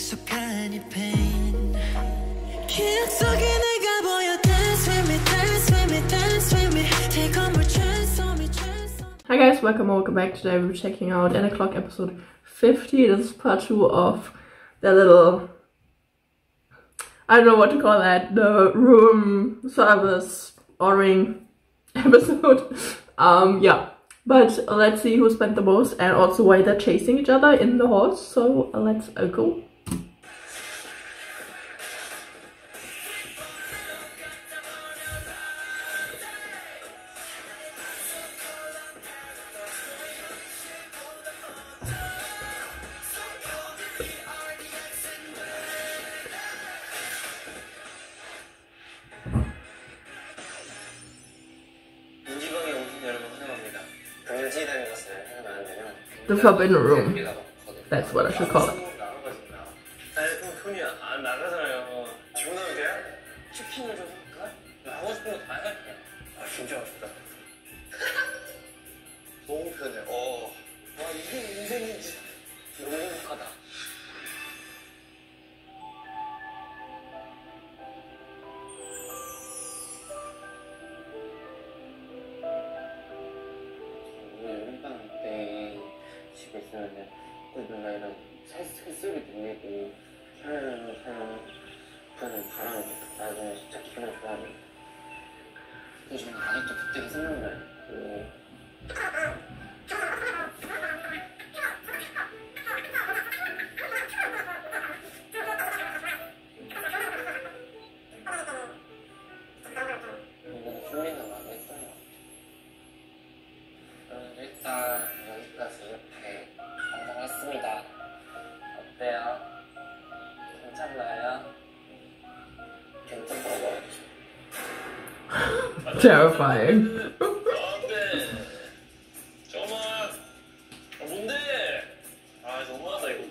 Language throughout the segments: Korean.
익숙한 이 pain 기억 속에 내가 보여 Dance with me, dance with me, dance with me Take on more chance on me, chance on me. Hi guys, welcome back. Today we're checking out 10 o'clock episode 50. This is part 2 of the little, I don't know what to call that, the room service or ring episode. Yeah, but let's see who spent the most and also why they're chasing each other in the halls. So let's go. The forbidden room. That's what I should call it. 집에 있었는데 그 누나랑 살살 소리 들리고 샤라라라 부는 바람이 나중에 진짜 기분 좋아하네. 근데 저는 아직도 그때가 생각나요. 이거 훈련을 많이 했어요. 일단 여기까지 이렇게 완성했습니다. 어때요? 괜찮나요? 괜찮다고. Terrifying. 정말 뭔데? 아 너무하다 이거.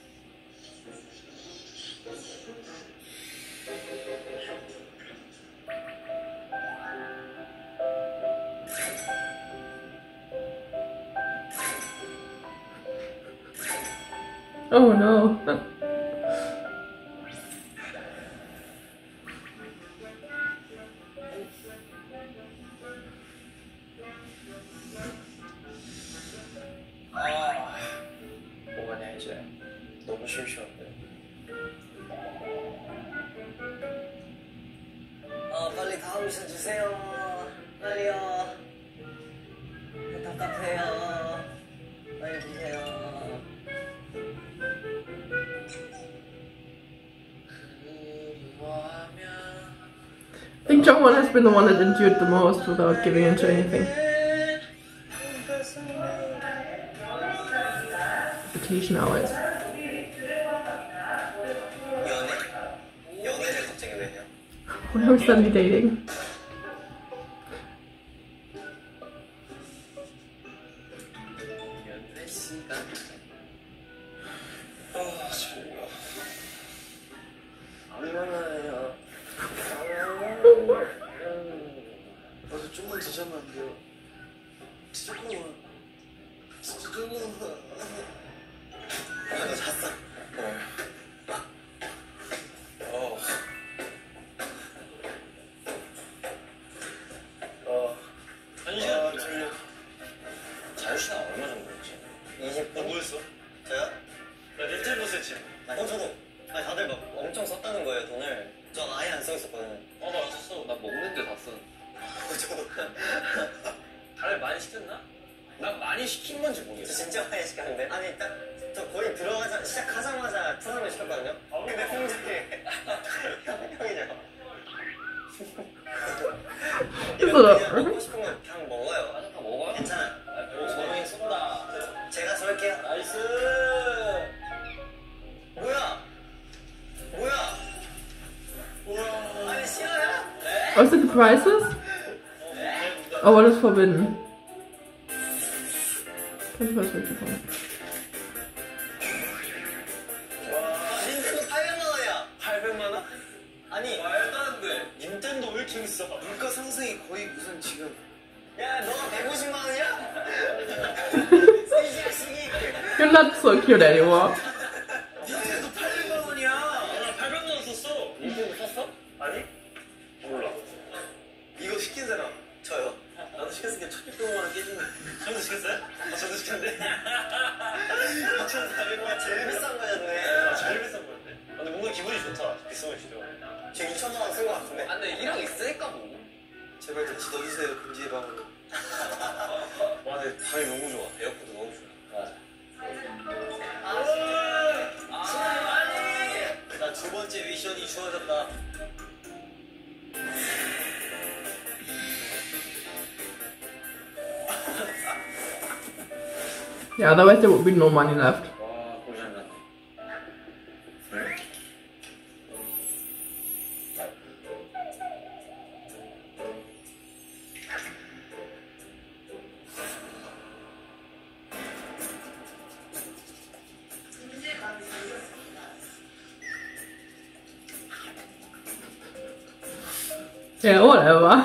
Oh no. 뭐가냐 이제 너무 심심한데. 빨리 다음 미션 주세요. 빨리요. 답답해요. 빨리 주세요. I think Jungwon has been the one that endured the most without giving into anything. Vacation hours. Why are we suddenly dating? 조금만 더 자면 안 돼요? 진짜 조금만. 진짜 조금만. 나 잤어. 한 시간 졸려. 자유시간 얼마 정도였지? 20분. 뭐였어? 저요? 나 닌텐도 스위치. 저도. 아니 다들 막 엄청 썼다는 거예요 돈을. 전 아예 안 써 있었거든. 나도 안 썼어. 나 먹는데 다 쓴. 저도. 다들 많이 시켰나? 난 많이 시킨 건지 모르겠어. 진짜 많이 시켰는데? 아니 딱 저 거의 시작하자마자 투상을 시켰거든요? 근데 홍장이 형이죠. 그냥 먹고 싶은 거 그냥 먹어요. 다 먹어요? 괜찮아. 저녁에 쏜다. 제가 쏠게요. 나이스. 뭐야? 우와. 아니 싫어요? Was it the prices? Oh, what is forbidden? Can't you guys 와, 닌텐도 800만 원이야. 800만 원? 아니 말도 안 돼. 닌텐도 왜 이렇게 비싸? 물가 상승이 거의 무슨 지금. 야, 너가 150만 원이야? You're not so cute anymore. 닌텐도 800만 원. 같이 넣어주세요 금지의 방으로. 와 근데 방이 너무 좋아. 에어컨도 너무 좋아. 맞아. 나 두 번째 미션이 주어졌다. Yeah, otherwise there would be no money left. 와 고장 났네. Yeah, whatever.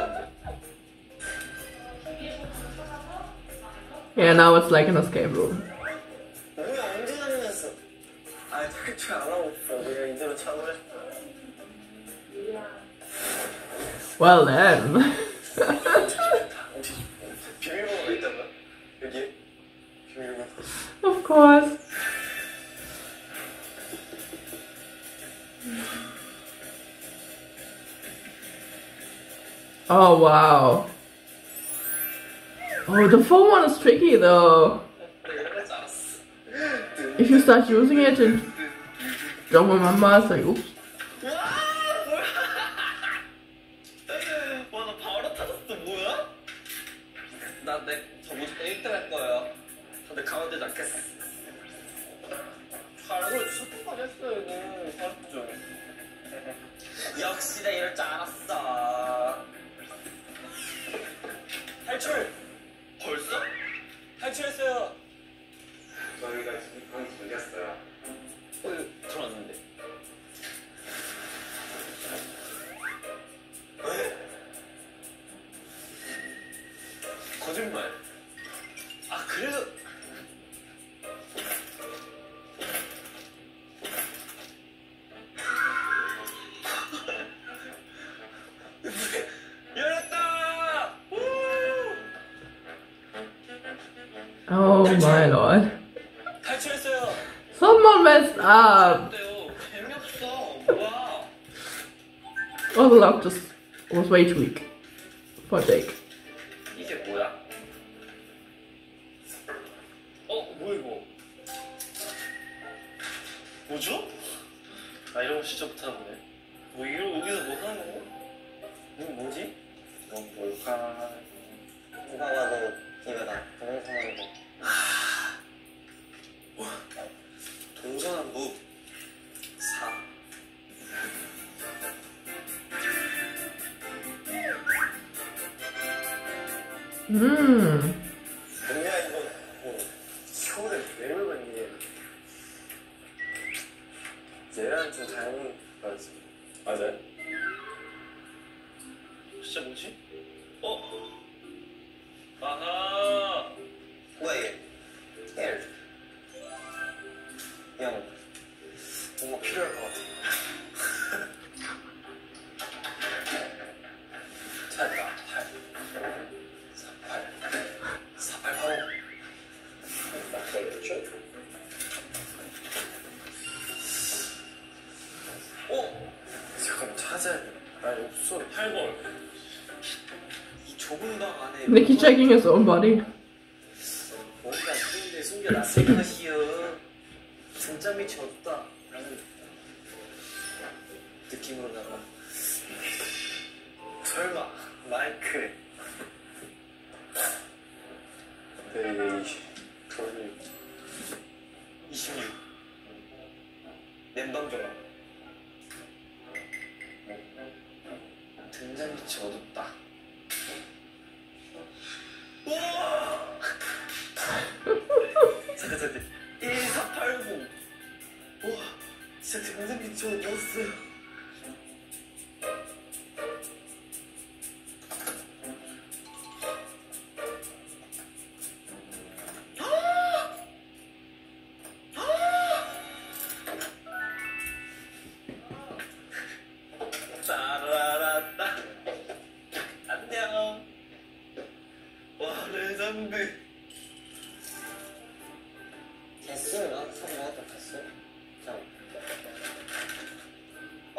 Yeah, now it's like an escape room. 뭐야 언제 다녔어? 아 탈출 안 하고 싶어. 그냥 이대로 참으려 싶어. Well then. 비밀번호가 있다고요? 여기? 비밀번호. Of course. Oh wow. Oh, the phone one is tricky though. If you start using it and don't remember, it's like, oops. 와, 나 바로 타졌어. 뭐야? 저 무조건 1등 할 거예요. 다들 가운데 잡겠어. 잘하고 소통까지 했어요, 이거. 잘했죠. 역시 내가 이럴 줄 알았어. 탈출! 벌써? 탈출했어요. 저희가 지금 방 돌렸어요. 들어왔는데. 왜? 거짓말. 아, 그래서. 열었다! 우! Oh my lord. 탈출했어요. Someone messed up. 어때요? 재미없어. 뭐야? Oh, the lock just was way too weak for Jake. 이게 뭐야? 뭐야 이거? 뭐죠? 아 이런 거 진짜 못하는데. 뭐 이거 여기서 뭐 하는 거고? 이거 뭐지? 이건 뭘까? 누가 봐도 이거다. 동서남북. 동서남북 4. 뭐야 이거? 겨울에 매물만 이게. 얘랑 좀 닮은 거지. 맞아요. 진짜 뭐지? 아하. 뭐야 얘? 헬. 형, 뭔가 필요할 것 같아. 찾았다. 8. 48. 4885. 잠깐만 찾아야 돼. 아니 없어. 8번. 이 좁은 방 안에 Nicky checking his own body. 뭔가 있는데 숨겨놨을 것이요. 진짜 밑이 없다 라는 느낌으로다가 설마 마이크 돈이 26 냉방조각 등잔 밑이 어둡다. 우와! 잠깐 1480. 우와 진짜 등잔 밑이 어두웠어요. 따라라따 안녕. 와 레전드. 개수인가? 3 먹었다 개수? 자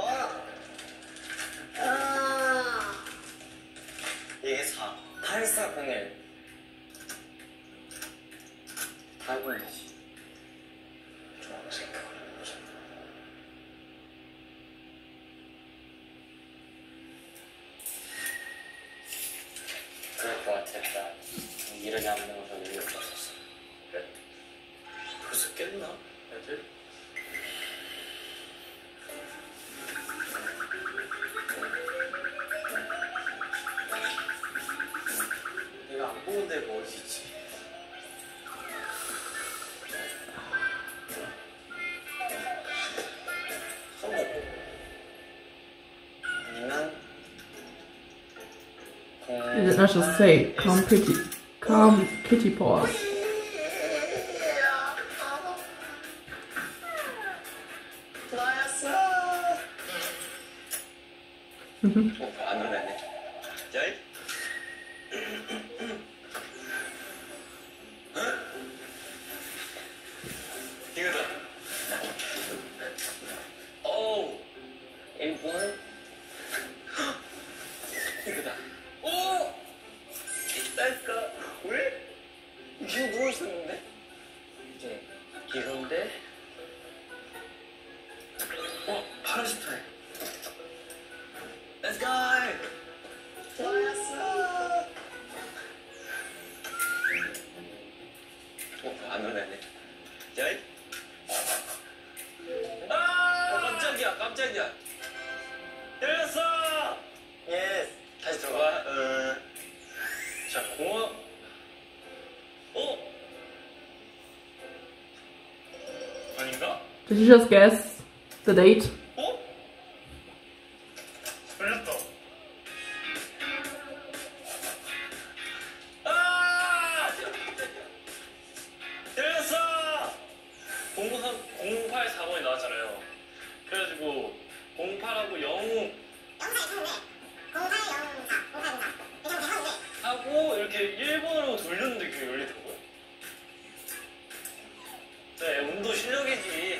Let's just say calm kitty paws. 안 놀랐네. 야이. 이거다. 오. 일본. 이거다. 오. 딸까? 왜? 이거 누워 있었는데? 이제 이건데. 파라시타임. Let's go. 좋았어. 안 놀랐네. 야이. 깜짝이야, 깜짝이야. 열렸어. 예스. 다시 들어가. 자, 공원. 아닌가? Did you just guess the date? 걸렸다. 열렸어. 084번이 나왔잖아요. 그래가지고 08하고 0 하고 이렇게 1번으로 돌렸는데 그게 열리더라고요. 네, 운도 실력이지.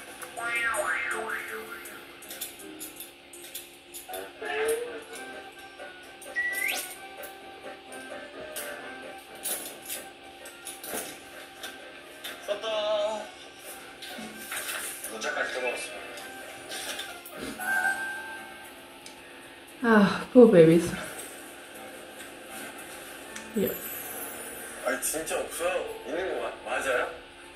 썼다. 문자까지 들어왔어. Ah, poor babies. Yeah. 아니 진짜 없어요. 있는 거 맞아요?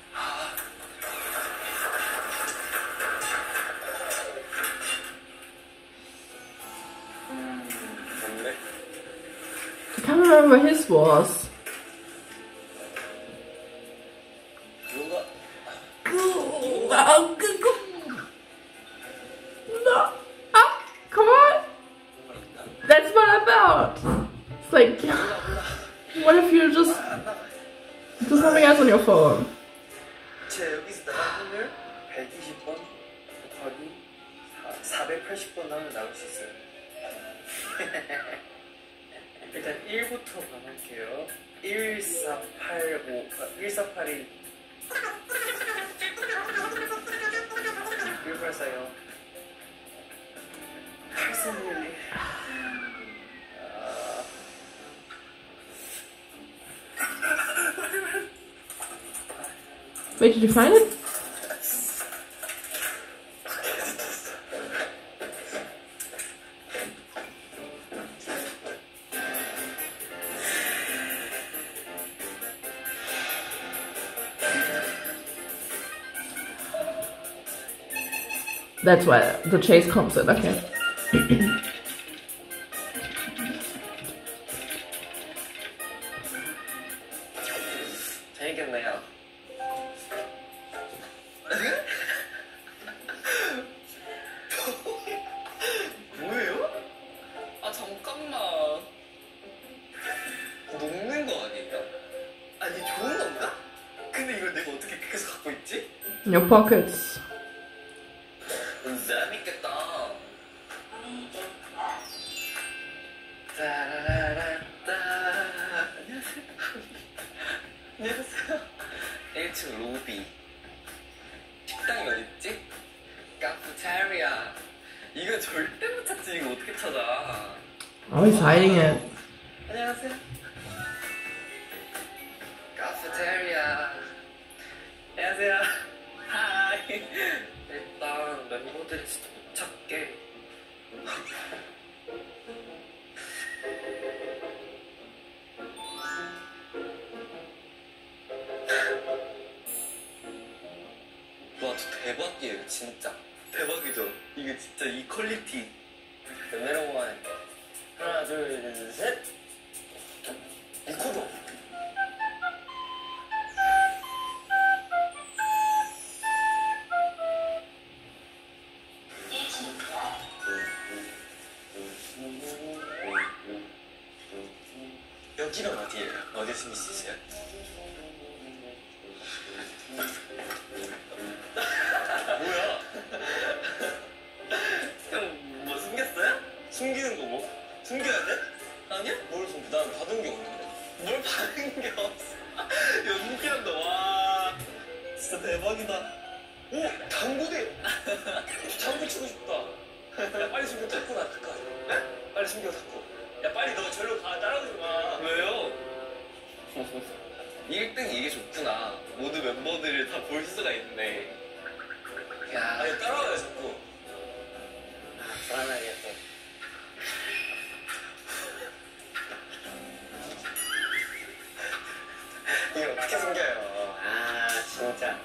뭔데? I can't remember what his was. 누가? No. Ah, come on. That's what I thought. It's like, what if you just do something else on your phone? 제 여기서 나간 분들 120번 곱하기 480번 하면 나올 수 있어요. 일단 1부터 가볼게요. 1485, 1481 1842 8312 Wait, did you find it? That's why the chase comes in, okay. 재밌겠네요. 뭐예요? 아 잠깐만. 녹는 거 아니에요? 아니 좋은 건가? 근데 이걸 내가 어떻게 계속 갖고 있지? In your pockets. 재밌겠다. 따라라라따. 안녕하세요. 안녕하세요. 1층 로비. 식당이 어딨지? 카페테리아. 이거 절대 못 찾지. 이거 어떻게 찾아? Oh, he's hiding it. 안녕하세요. 카페테리아. 안녕하세요. 하이. 일단 멤버들이 진짜 못 찾게. 와, 저 대박이에요, 진짜. 대박이죠? 이게 진짜 이 퀄리티. 내려와. 하나, 둘, 셋. 리코더. 여기는 어디예요? 어디에 숨길 수 있어요? 뭐야? 형 뭐 숨겼어요? 숨기는 거 뭐? 숨겨야 돼? 아니야? 뭘 숨겨? 난 받은 게 없는데. 뭘 받은 게 없어? 연기한다. 와 진짜 대박이다. 오 당구대. 당구 치고 싶다. 야 빨리 숨겨 탁구 나 탁구. 네? 빨리 숨겨 탁구. 야 빨리 너 절로 가. 따라오지 마. 왜요? 1등 이게 좋구나. 모두 멤버들을 다 볼 수가 있네. 야 아니 따라와요 자꾸. 아 불안하게 또. 이게 어떻게 숨겨요? 아 진짜.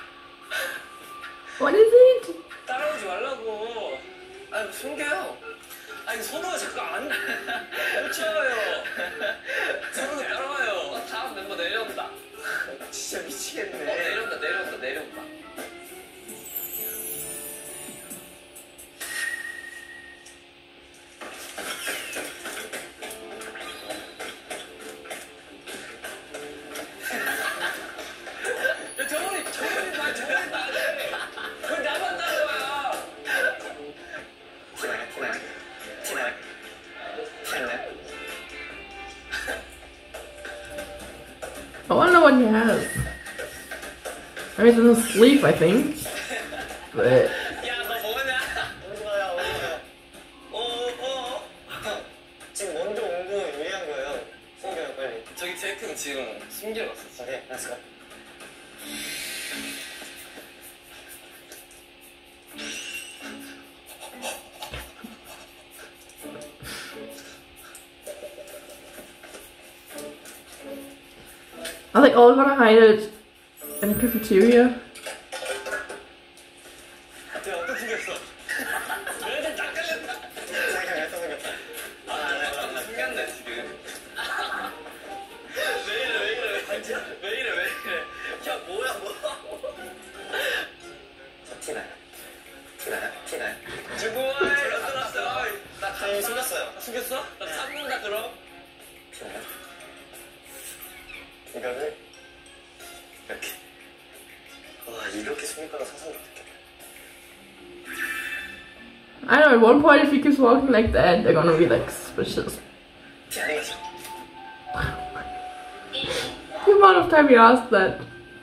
What is it? 따라오지 말라고. 아니 숨겨요. 아니 선우가 자꾸 못 치워요. 선우가 따라와요. 다음 멤버 내려온다. 진짜 미치겠네. 내려온다. 야 정원이 나래. 왜 나만 따라와요? 티나요. I wonder what he has. I mean, he's in his sleep, I think. But 야, 너 뭐냐? 오지마요. 지금 먼저 온 거 유리한 거예요. 숨겨요, 빨리. 저기 제이크는 지금 숨기러 갔어. 오케이, 렛츠고. are they all gonna hide it in the cafeteria? 야, 또 숨겼어. 왜 낚아냈다. 자기가 또 숨겼다. 나 숨겼네, 지금. 왜 이래. 왜 이래. 야, 뭐야. 저 티나요. 주고해. 들었어. 나 가위 숨겼어요. 숨겼어? 나 찾는다, 그럼. 티나요? 이거를 이렇게. 와, 이렇게 숨길 거라 상상도 못했겠다. I don't know, at one point if he keeps walking like that, they're gonna be like suspicious. The amount of time you asked that.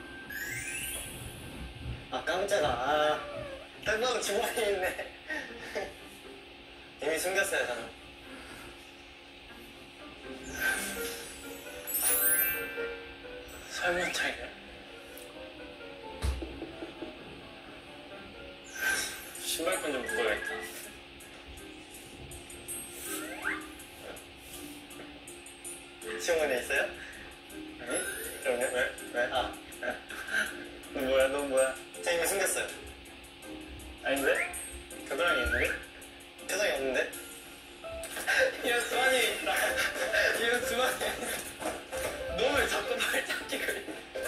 아 깜짝아. 딱 봐도 주머니에 있네. 이미 숨겼어요 저는. 설문 차이네. 신발끈 좀 묶어야겠다. 주머니에 있어요? 아니? 그러네? 왜? 아. 너 뭐야? 저 이미 숨겼어요. 아닌데? 겨드랑이 있는데? 겨드랑이 없는데? 야, 주머니 있다. 이거 주머니 너 왜 자꾸 날 잡기 그래?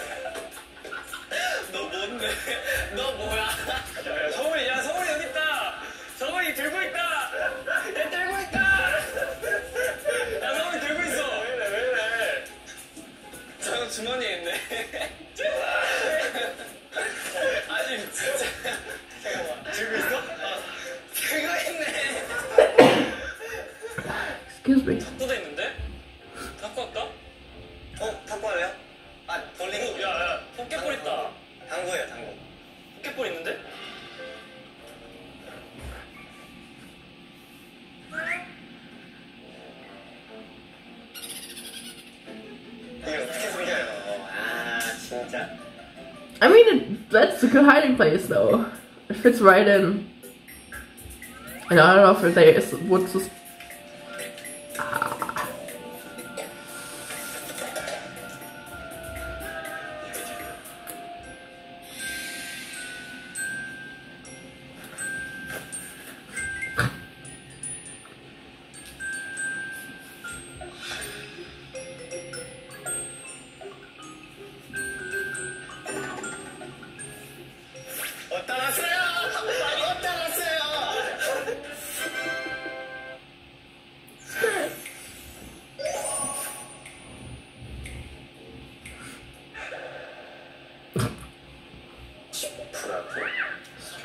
너 뭔데? 너 뭐야? 야, 성훈이 여기 있다! 성훈이 들고 있다! 얘 들고 있다! 야, 성훈이 들고 있어! 왜 이래? 저 주머니에 있네. 아니, 진짜. 잠깐만. 들고 있어? 들고 있네. Excuse me. 탁구도 있는데? 탁구 할까? 탁구 할래요? 아, 볼링. 야, 포켓볼 있다. 당구예요, 당구. 포켓볼 있는데? 이거 어떻게 숨겨요? 아, 진짜. I mean, that's a good hiding place though. It fits right in. And I don't know if they would just.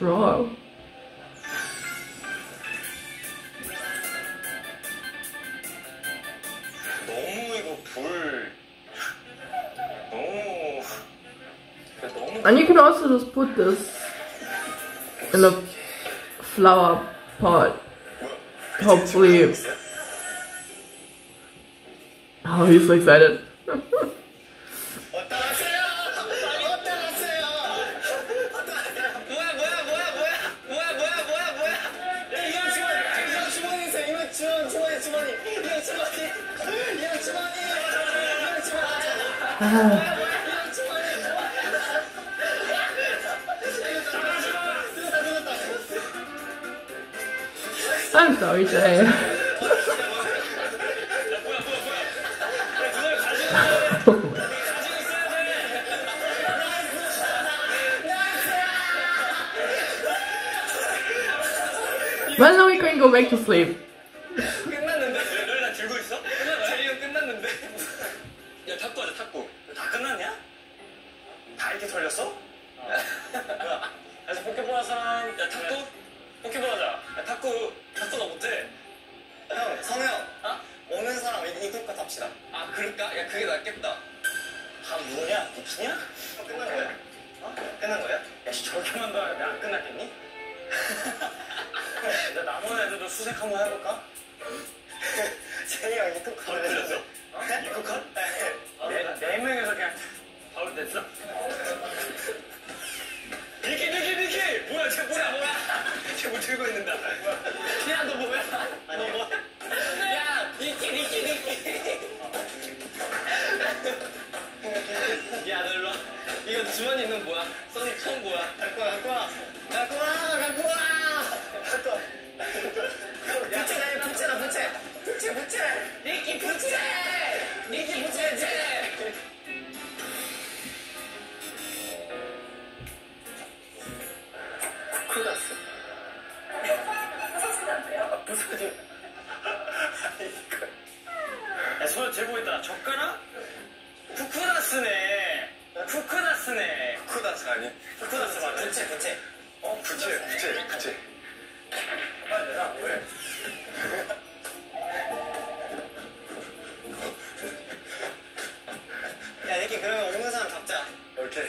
wrong? 너무 이거 너무 And you can also just put this in a flower pot. Hopefully. Oh, he's so excited. I'm sorry, Jay. When are we going to go back to sleep? 끝났는데? 널 들고 있어? 제리가 끝났는데? 야 탁구 하자 탁구. 다 끝났냐? 다 이렇게 털렸어? 야 그래서 포켓볼 할 사람 야 탁구? 포켓볼 하자. 야 탁구 너 못해? 형 선우 형 오는 사람 이국가 탑시다. 아 그럴까? 야 그게 낫겠다. 다 누구냐? 미치냐? 끝난 거야? 끝난 거야? 야씨 저렇게만 더 하는데 안 끝났겠니? 나 남은 애들도 수색 한번 해볼까? 제이 형 입국컷 바로 됐어? 입국컷? 네 명에서 그냥 바로 됐어? 니키 뭐야 쟤 뭐야 쟤 뭐 들고 있는다 야 너 뭐야? 너 뭐야? 야 니키 야 너 일로와 이거 주머니 있는 뭐야? 써니 총 뭐야? 갖고 와 부채 니키 부채 쿠쿠다스 부서져 야 손을 들고 있다 젓가락? 쿠쿠다스네 쿠쿠다스 아니야? 쿠쿠다스 맞아 부채 부채 빨리 내놔 왜? 야 니키 그러면 오는 사람 잡자 오케이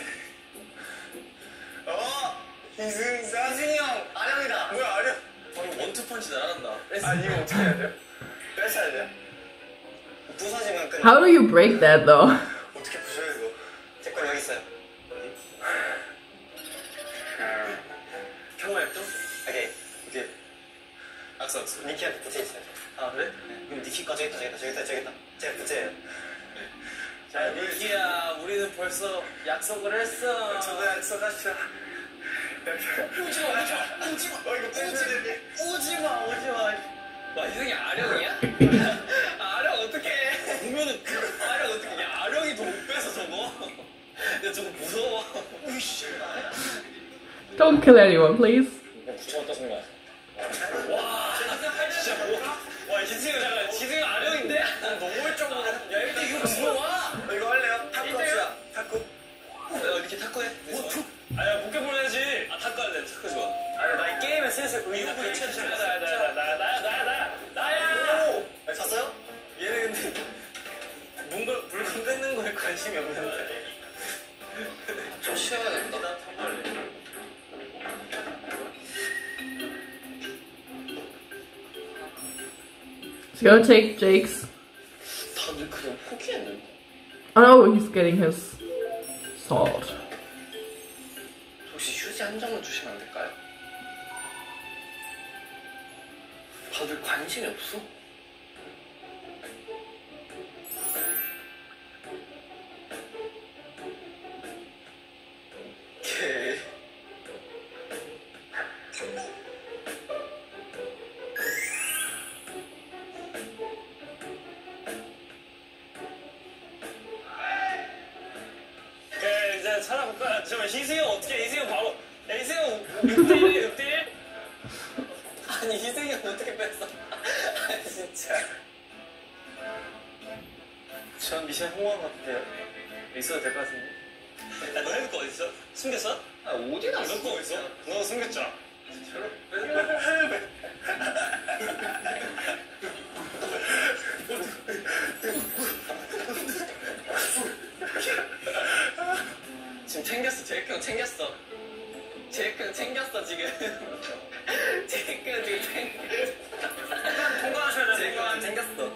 이승이 형 아령이다 뭐야 아령 바로 원투펀치 날아간다 아 이거 어떻게 해야 돼요? 뺏어야 돼요? 부서지면 끝나 How do you break that though? 어떻게 부셔요 이거 제 건 여기 있어요 경호 앱도? 오케이 악수 니키한테 부채 있어요 아 그래? 그럼 니키 거 저기 있다 제가 부채예요 자 니키야 우리는 벌써 약속을 했어 저도 약속하시죠 오지마 와 이승이 아령이야? 아령 어떡해 보면은 아령 어떡해 야 아령이 더 못 뺏어 저거 야 저거 무서워 Don't kill anyone, please. 붙여놨다 생각 와 진짜 와 지승이 잠깐 지승이 아령인데? 너무 정도로 야 일단 이거 무서워 이거 할래요? 탁구 합시다 탁구 이렇게 탁구 해? 아야 포켓볼 해야지 아 탁구 할래 탁구 좋아 아니 나 이 게임에 슬슬 의욕을 나야 잤어요? 얘는 근데 뭔가 물건 뺏는 거에 관심이 없는데 좀 쉬어야 된다 나 탁구 할래 Let's go take Jake's. 다들 그냥 포기했는데 Oh no, he's getting his sword. 혹시 휴지 한 장만 주시면 안 될까요? 다들 관심이 없어? 오케이 이제 찾아볼까? 잠깐만 희승이 형 어떻게 해? 희승이 형 바로 야 희승이 형 6대1 아니 희승이 형 어떻게 뺐어? 아 진짜 전 미션 홍보한 것 같아요 있어도 될 것 같은데 야 너 해볼 거 어딨어? 숨겼어? 어디 갔어? 몇 번 있어? 너 숨겼잖아. 지금 챙겼어. 제이크 형 챙겼어. 제이크 형 챙겼어 지금. 제이크 형 지금 챙겼어. 통과하셔야 돼. 제이크 형 챙겼어.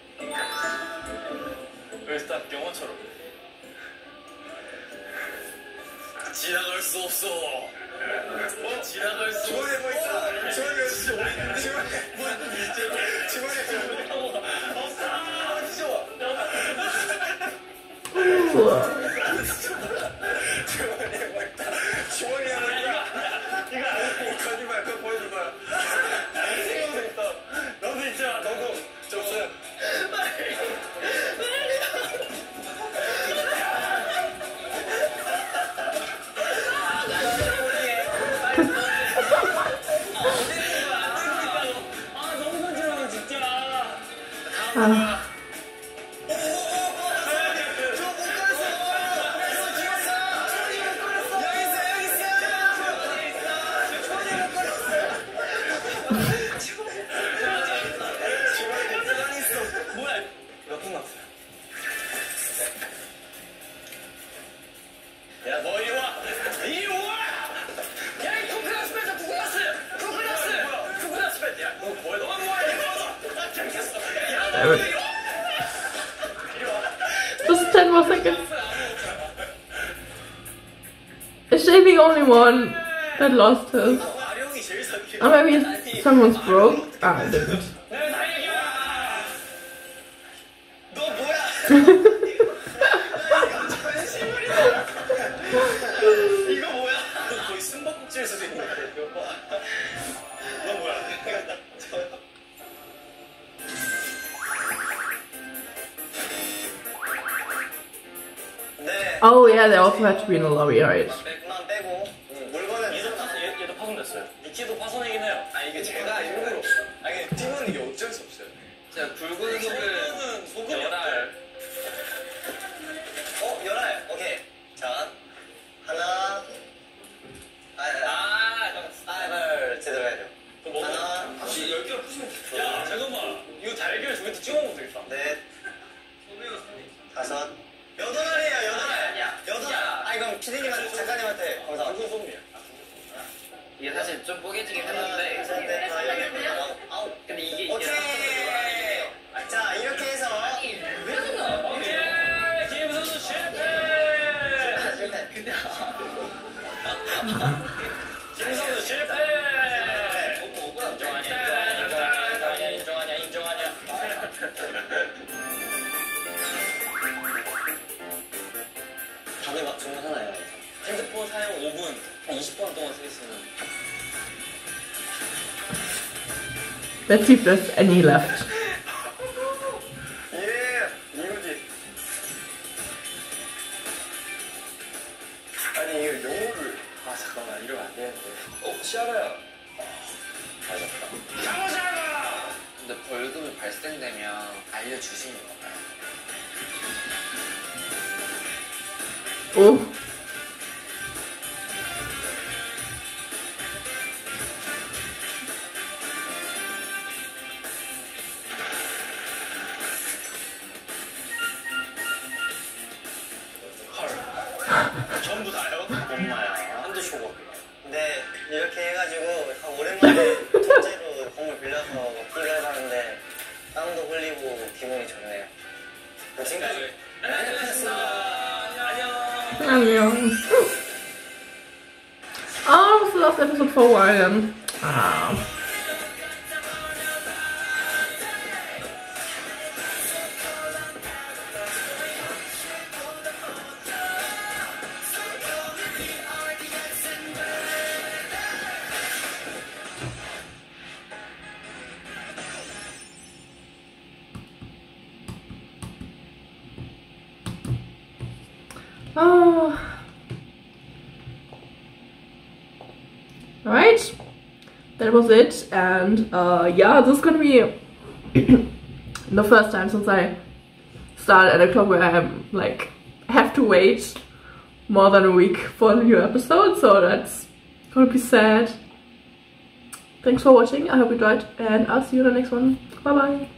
왜 딱 영어처럼. 지나갈 수 없어. 지나갈 수 없어. 주머니에 뭐 있어? 주머니에 거짓말 그거 보여줄 거야. 생각도 있어. 너도 있잖아. 너도 줬어요. 너무 건지러워 진짜. 아. 야, 너 이리 와! 이리 와! 야, 이 쿠크라스 펜 쿠크라스! 쿠크라스 펜! 야, 너 뭐야? 너가 뭐야? 이리 와! 잡혔어! 야, 너 이리 와! Just 10 more seconds. Is she the only one that lost his? 아령이 제일 사기야. Or maybe someone's broke? Ah, I didn't. 내 다행이야! 너 뭐야? 이거 뭐야? 너 거의 숨바꼭질 수도 있는데 이거 봐. 너 뭐야? 네. Oh yeah, they also had to be in the lobby, right? 백만 빼고 물건은 얘도 파손됐어요. 미끼도 파손이긴 해요. 아 이게 제가 일부러 아니 팀은 이게 어쩔 수 없어요. 제가 굵은 소금 열알. 열알. 오케이. 자 하나. 아, 제대로 해야 돼요. 하나. 10개를 부수면 돼. 야, 잠깐만. 이거 달걀 두 개 찍어 먹으면 되겠다. 넷. 다섯. 여덟 알이에요, 여덟 알. 아니야. 여덟 알. 아, 이건 피디님한테, 작가님한테 감사합니다. 무슨 소금이야? 이게 사실 좀 뽀개지긴 했는데. 아홉. 근데 이게. 오케이. 자, 이렇게 해서. 오케이. 김선수 실패. 근데. 김선수 실패. 인정하냐. 다들 막 주문하나요? 핸드폰 사용 5분, 한 20분 동안 쓰겠으면. Let's see if there's any left. 예, 이거지. 아니 이거 영어를. 아 잠깐만 이러면 안 되는데. 시아라야. 맞았다. 강호샤라. 근데 벌금이 발생되면 알려주시는 건가요? Oh. 전부 다요? 엄마야. 한두 초고. 근데 이렇게 해가지고 오랜만에 첫째로 공을 빌려서 먹기를 해봤는데 땀도 흘리고 기분이 좋네요. 지금까지 Annyeong. Oh, it's the last episode for a while then. Ah. Oh. Alright, that was it, and yeah, this is gonna be the first time since I started at a club where I'm like have to wait more than a week for a new episode, so that's gonna be sad. Thanks for watching, I hope you enjoyed, and I'll see you in the next one. Bye bye!